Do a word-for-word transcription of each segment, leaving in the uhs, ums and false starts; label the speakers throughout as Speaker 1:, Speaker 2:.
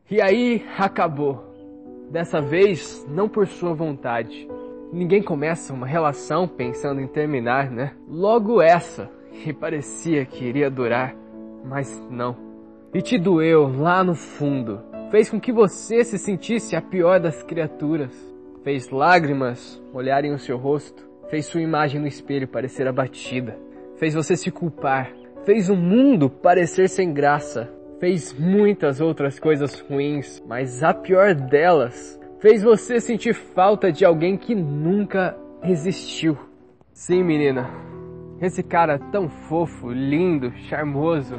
Speaker 1: E aí acabou. Dessa vez, não por sua vontade. Ninguém começa uma relação pensando em terminar, né? Logo essa, que parecia que iria durar, mas não. E te doeu lá no fundo. Fez com que você se sentisse a pior das criaturas. Fez lágrimas molharem o seu rosto. Fez sua imagem no espelho parecer abatida. Fez você se culpar. Fez o mundo parecer sem graça. Fez muitas outras coisas ruins, mas a pior delas fez você sentir falta de alguém que nunca existiu. Sim, menina, esse cara tão fofo, lindo, charmoso,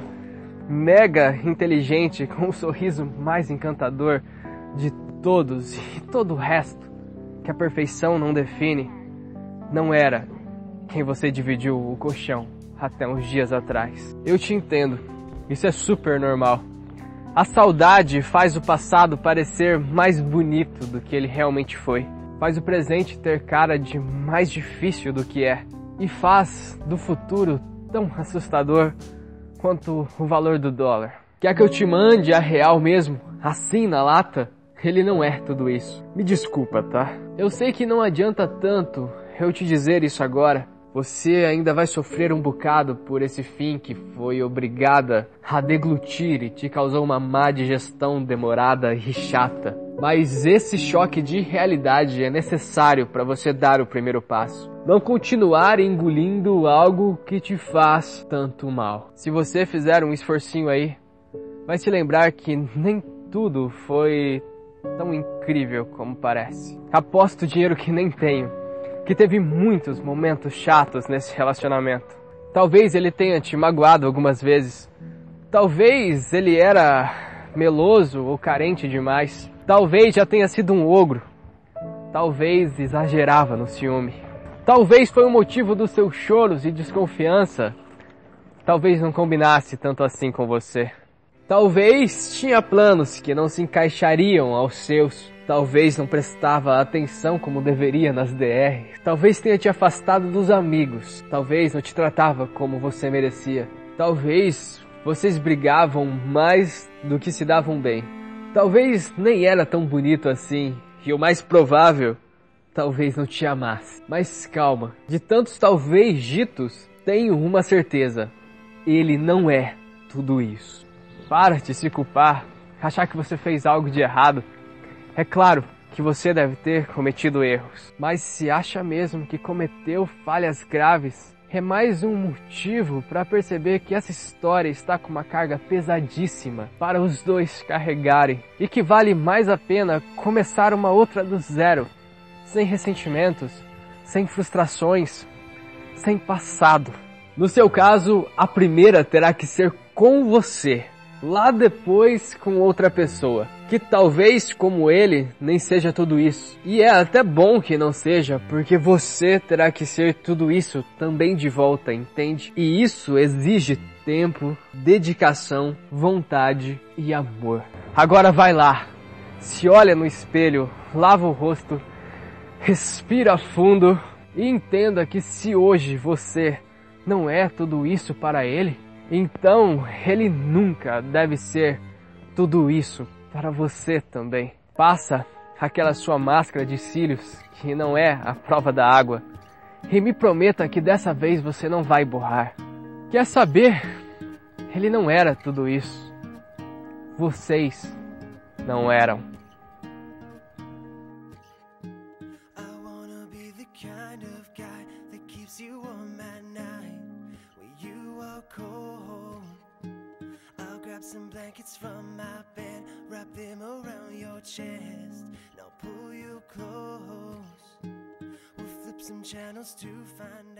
Speaker 1: mega inteligente, com o sorriso mais encantador de todos e todo o resto que a perfeição não define, não era quem você dividiu o colchão até uns dias atrás. Eu te entendo. Isso é super normal. A saudade faz o passado parecer mais bonito do que ele realmente foi. Faz o presente ter cara de mais difícil do que é. E faz do futuro tão assustador quanto o valor do dólar. Quer que eu te mande a real mesmo, assim na lata? Ele não é tudo isso. Me desculpa, tá? Eu sei que não adianta tanto eu te dizer isso agora. Você ainda vai sofrer um bocado por esse fim que foi obrigada a deglutir e te causou uma má digestão demorada e chata. Mas esse choque de realidade é necessário para você dar o primeiro passo. Não continuar engolindo algo que te faz tanto mal. Se você fizer um esforcinho aí, vai se lembrar que nem tudo foi tão incrível como parece. Aposto dinheiro que nem tenho, que teve muitos momentos chatos nesse relacionamento. Talvez ele tenha te magoado algumas vezes. Talvez ele era meloso ou carente demais. Talvez já tenha sido um ogro. Talvez exagerava no ciúme. Talvez foi o motivo dos seus choros e desconfiança. Talvez não combinasse tanto assim com você. Talvez tinha planos que não se encaixariam aos seus. Talvez não prestava atenção como deveria nas D Rs. Talvez tenha te afastado dos amigos. Talvez não te tratava como você merecia. Talvez vocês brigavam mais do que se davam bem. Talvez nem era tão bonito assim. E o mais provável, talvez não te amasse. Mas calma, de tantos talvez ditos, tenho uma certeza. Ele não é tudo isso. Para de se culpar, achar que você fez algo de errado. É claro que você deve ter cometido erros, mas se acha mesmo que cometeu falhas graves, é mais um motivo para perceber que essa história está com uma carga pesadíssima para os dois carregarem e que vale mais a pena começar uma outra do zero, sem ressentimentos, sem frustrações, sem passado. No seu caso, a primeira terá que ser com você. Lá depois com outra pessoa, que talvez como ele nem seja tudo isso. E é até bom que não seja, porque você terá que ser tudo isso também de volta, entende? E isso exige tempo, dedicação, vontade e amor. Agora vai lá, se olha no espelho, lava o rosto, respira fundo e entenda que se hoje você não é tudo isso para ele, então ele nunca deve ser tudo isso para você também. Passa aquela sua máscara de cílios que não é a prova da água e me prometa que dessa vez você não vai borrar. Quer saber? Ele não era tudo isso. Vocês não eram.
Speaker 2: Some blankets from my bed, wrap them around your chest. Now pull you close. We'll flip some channels to find